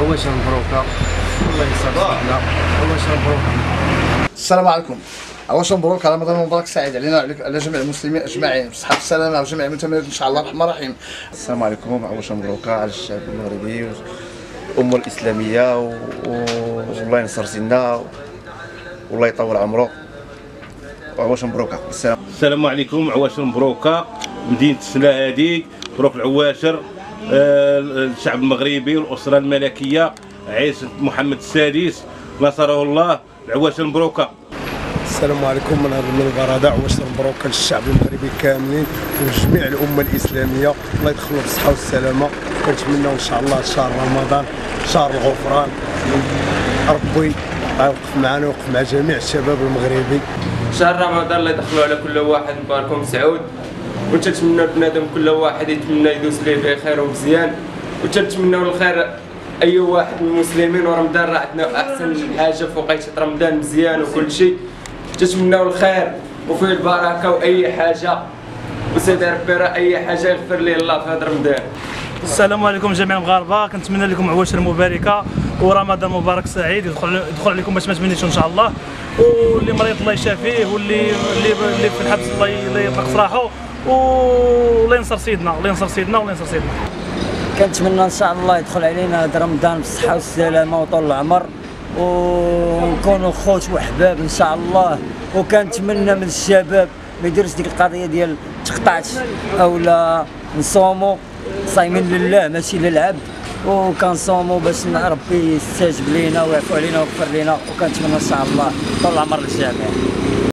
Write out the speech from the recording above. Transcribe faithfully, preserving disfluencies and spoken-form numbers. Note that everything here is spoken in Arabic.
عواش مبروكه، الله يسعدنا. عواش مبروكه. السلام عليكم. عواش مبروك على رمضان مبارك سعيد علينا على جميع المسلمين اجمعين بصحه والسلامه وجميع المتمرد ان شاء الله الرحمن الرحيم. السلام عليكم. عواش مبروكه على الشعب المغربي والامه الاسلاميه و... والله ينصر سيدنا والله يطول عمره. عواش مبروكه. السلام السلام عليكم. عواش مبروكه مدينه السلا هذيك مبروك العواشر. آه الشعب المغربي والاسره الملكيه عيسى محمد السادس نصره الله. العواشر مبروكه. السلام عليكم من هذا المنبر هذا. عواشر مبروكه للشعب المغربي كاملين وجميع الامه الاسلاميه، الله يدخلوا بالصحه والسلامه. كنتمناو ان شاء الله شهر رمضان شهر الغفران، ربي يوقف معنا ويوقف مع جميع الشباب المغربي. شهر رمضان الله يدخلوا على كل واحد مبارك سعود، وتنتمناو بنادم كل واحد يتمنى يدوز ليه بخير ومزيان، وتنتمناو الخير اي واحد من المسلمين. ورمضان راه عندنا احسن حاجه في وقيته رمضان مزيان وكل شيء. تتمناو الخير وفيه البركه واي حاجه، وسيدي ربي راه اي حاجه يغفر ليه الله في هذا رمضان. السلام عليكم جميع المغاربه، كنتمنى لكم عواشر مباركه ورمضان مبارك سعيد يدخل يدخل عليكم باش ما تمنيتش ان شاء الله، واللي مريض الله يشافيه، واللي اللي اللي في الحبس الله يطلق سراحه، والله ينصر سيدنا الله ينصر سيدنا والله ينصر سيدنا. كنتمنى ان شاء الله يدخل علينا هذا رمضان بالصحه والسلامه وطول العمر، ونكونوا خوت وحباب ان شاء الله. وكنتمنى من الشباب ما يديرش ديك القضيه ديال تقطعت اولا نصوموا صايمين لله ماشي للعبد، وكنصوموا باش ربي يستجب لينا ويعفو علينا ويغفر لينا. وكنتمنى ان شاء الله طول العمر للجميع.